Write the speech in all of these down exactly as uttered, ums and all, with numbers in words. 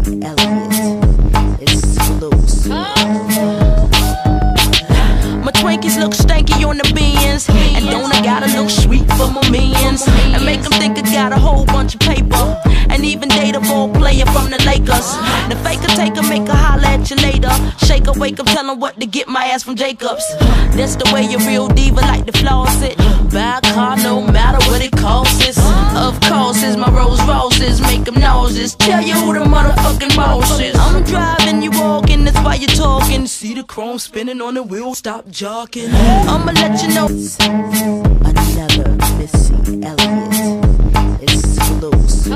Elliott. Exclusive. My Twinkies look stanky on the beans, and don't I gotta look sweet for my minions, and make them think I got a whole bunch of paper, and even date a ball player from the Lakers. The faker take her, make her holler at you later. Shake her, wake up, tell her what to get my ass from Jacobs. That's the way a real diva like to floss it. Buy a car no matter what it costs. Of course, it's my Rolls Royces, make them nauseous. Tell you who the motherfucking boss is. I'm driving, you walking, that's why you're talking. See the chrome spinning on the wheel, stop jogging. I'ma let you know. Another Missy Elliott. Exclusive.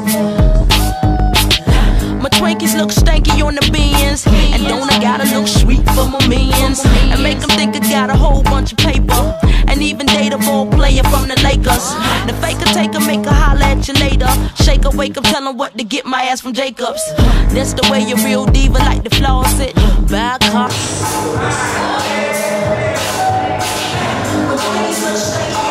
My Twinkies look stanky on the beans, and don't I gotta look sweet for my minions, and make them think I got a whole bunch of paper, and even date a ball player from the Lakers. The faker take her, make her holler at you later. Shake her, wake up, tell her what to get my ass from Jacobs. That's the way a real diva like to floss it. Buy a car. My Twinkies look stanky.